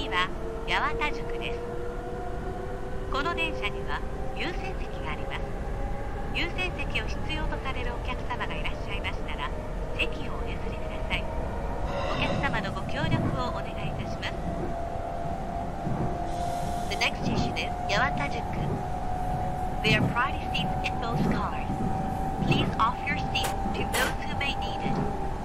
次は八幡宿です。この電車には優先席があります。優先席を必要とされるお客様がいらっしゃいましたら、席をお譲りください。お客様のご協力をお願いいたします。The next station is Yawatajuku. There are priority seats in both cars. Please offer your seat to those who may need it.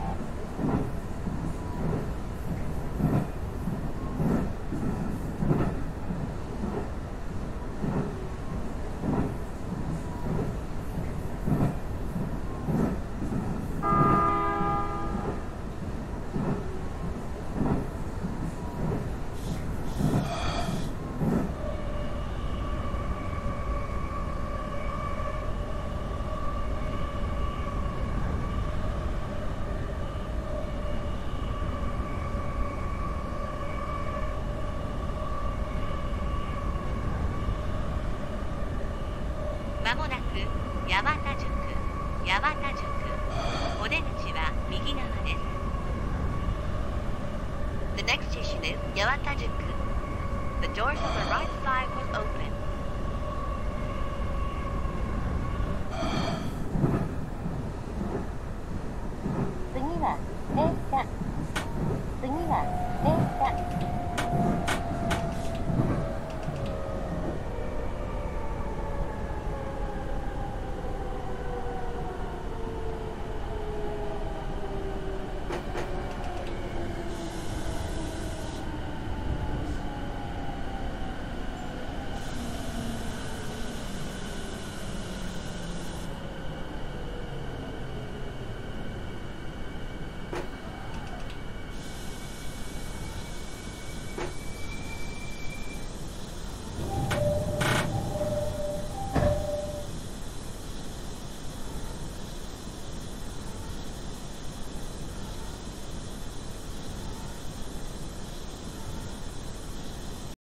まもなく八幡宿、八幡宿。お出口は右側です。The next station is Yawatajuku. The doors on the right side will open.